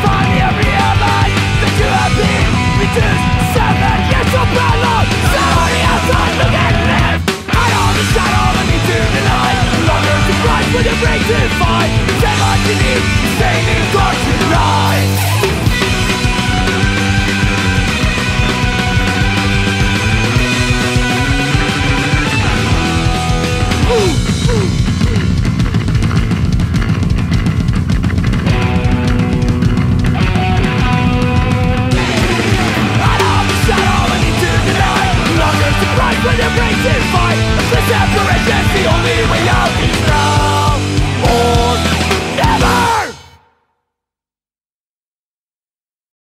finally I realize that you have been reduced 7 years so bad long. Somebody outside look and live. I know the shadow I need to rely. No longer surprised when you break to fight. Say what you need, stay in guard to rise.